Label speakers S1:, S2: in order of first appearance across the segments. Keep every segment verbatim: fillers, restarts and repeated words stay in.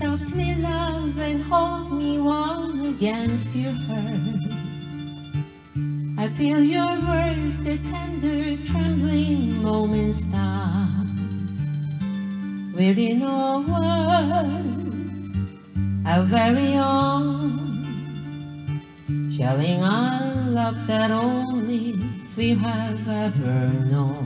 S1: softly, love, and hold me warm against your heart. I feel your words, the tender, trembling moments stop within our world, our very own, sharing our love that only we have ever known.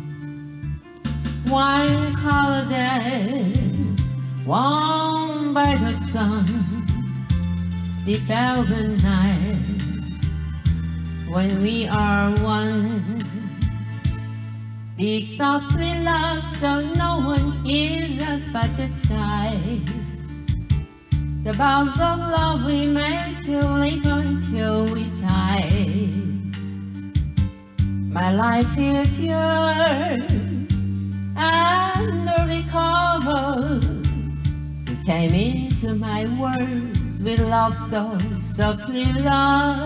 S1: Wine colored days, warmed by the sun, deep velvet nights when we are one. Speak softly, love, so no one hears us but the sky. The vows of love we make will live until we die. My life is yours, and because you came into my words with love so softly, love.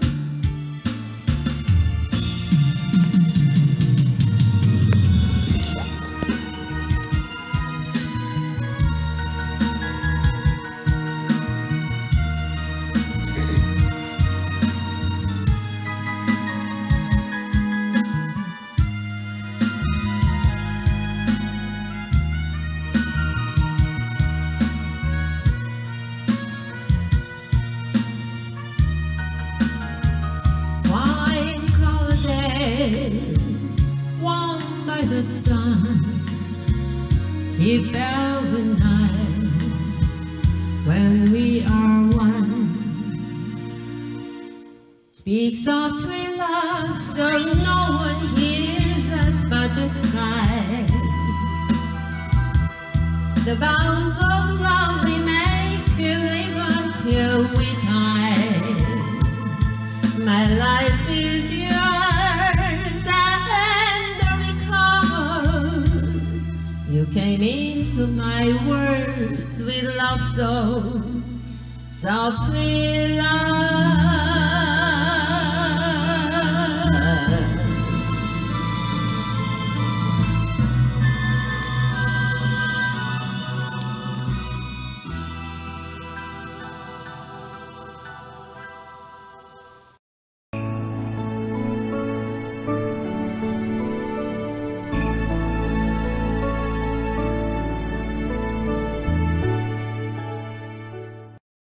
S1: Warmed by the sun, deep velvet nights when we are one. Speak softly, love, so no one hears us but the sky. The vows of love we make will live until we die. My life is yours, you came into my words with love so softly, love.